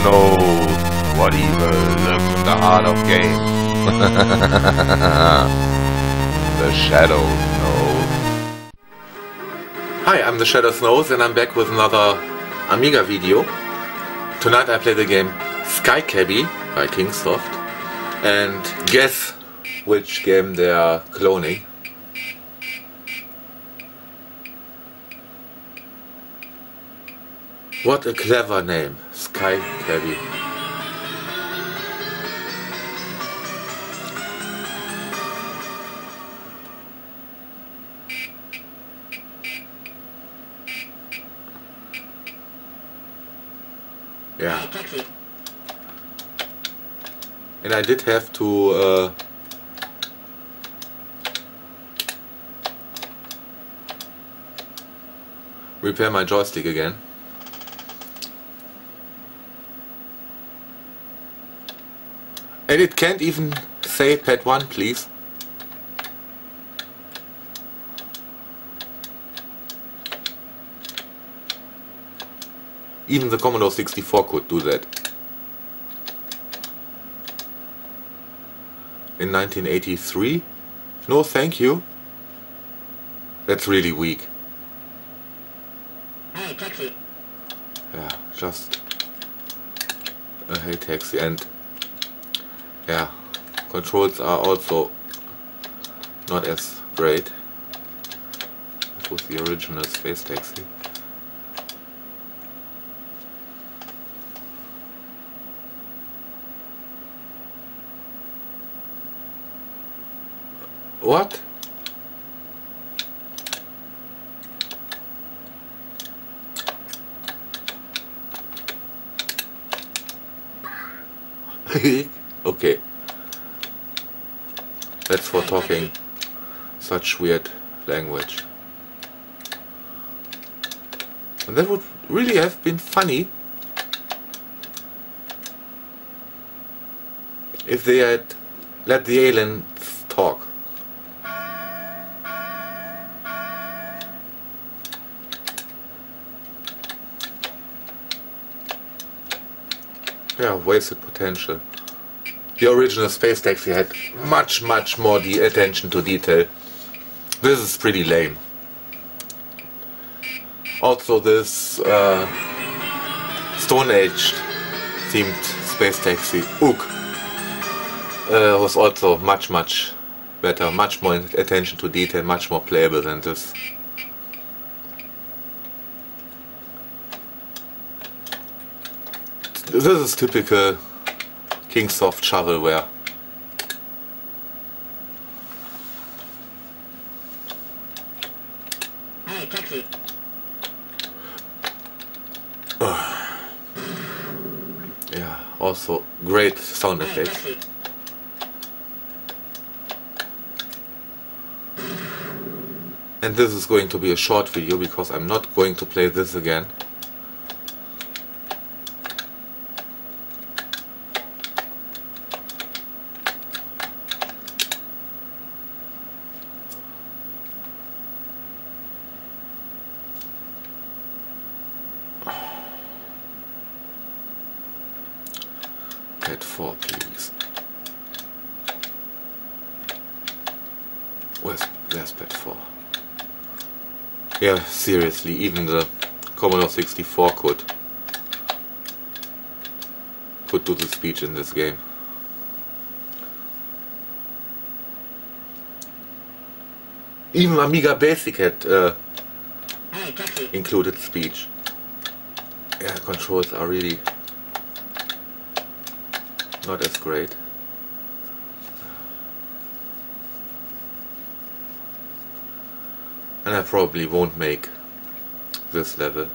knows what evil lurks in the heart of games. The Shadow Knows. Hi, I'm the Shadow Knows and I'm back with another Amiga video. Tonight I play the game Sky Cabby by Kingsoft, and guess which game they are cloning. What a clever name, Sky Cabby. Yeah. And I did have to repair my joystick again. And it can't even say pad 1, please. Even the Commodore 64 could do that. In 1983? No, thank you. That's really weak. Hey, taxi. Yeah, just a hey taxi. And yeah, controls are also not as great as with the original Space Taxi. What? Okay. That's for talking such weird language. And that would really have been funny if they had let the aliens talk. Yeah, wasted potential. The original Space Taxi had much more attention to detail. This is pretty lame. Also, this Stone Age themed Space Taxi, Ook, was also much better, much more attention to detail, much more playable than this. This is typical Kingsoft shovelware. Hey, taxi. Yeah, also great sound effects. Hey, And this is going to be a short video because I'm not going to play this again. Pad 4, please. There's pad 4. Yeah, seriously, even the Commodore 64 could do the speech in this game. Even Amiga Basic had hey, taxi. included speech. Yeah, controls are really not as great. And I probably won't make this level.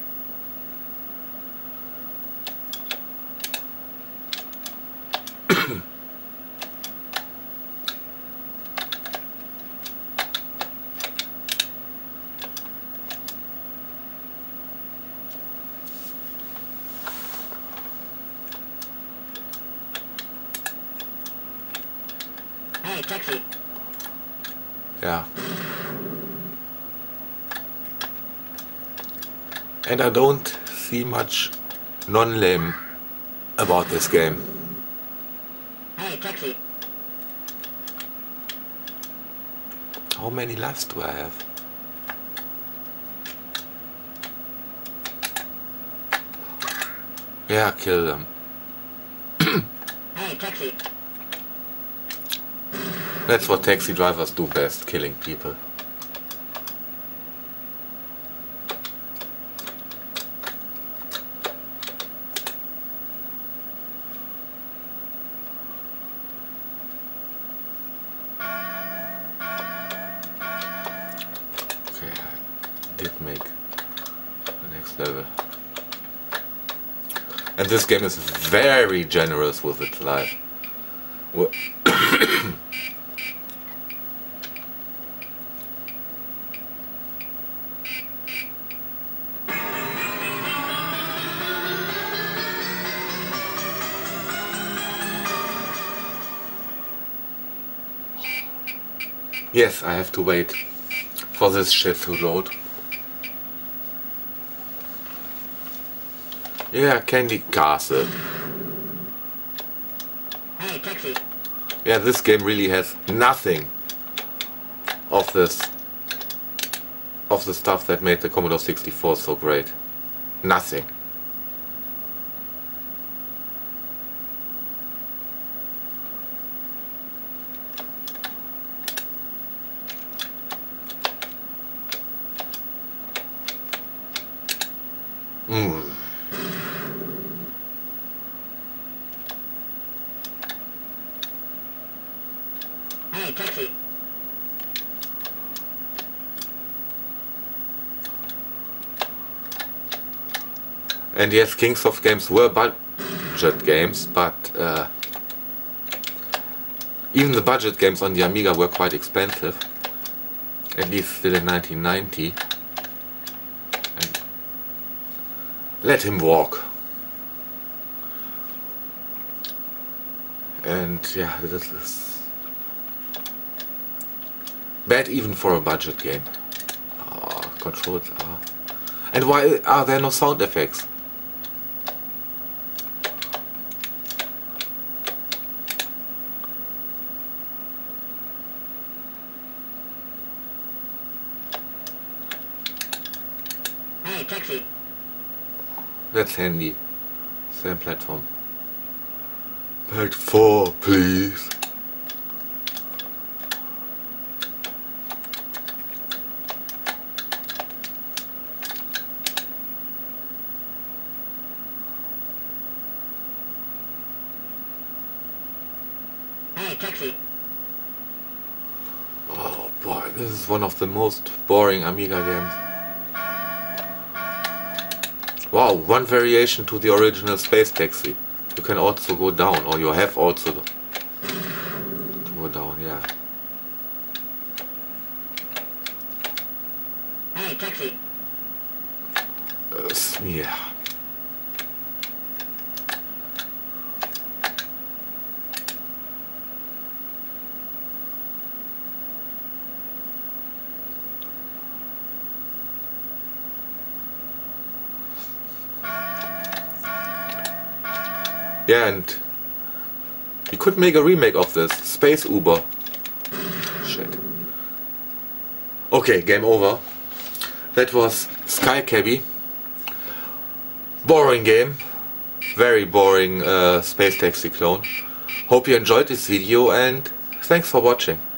Hey, taxi. Yeah. And I don't see much non-lame about this game. Hey, taxi. How many lives do I have? Yeah, kill them. Hey, taxi. That's what taxi drivers do best, killing people. Okay, I did make the next level. And this game is very generous with its life. Yes, I have to wait for this shit to load. Yeah, Candy Castle. Hey, taxi. Yeah, this game really has nothing of the stuff that made the Commodore 64 so great. Nothing. Hey, taxi. And yes, Kingsoft games were budget games, but even the budget games on the Amiga were quite expensive. At least still in 1990. And let him walk. And yeah, this is bad even for a budget game. Oh, controls are... And why are there no sound effects? Hey, taxi. That's handy. Same platform. Part 4, please. Hey, taxi. Oh boy, this is one of the most boring Amiga games. Wow, one variation to the original Space Taxi. You can also go down, or you have also to go down, yeah. Hey, taxi. Yeah. Yeah, and you could make a remake of this. Space Uber. Shit. Okay, game over. That was Sky Cabby. Boring game. Very boring Space Taxi clone. Hope you enjoyed this video and thanks for watching.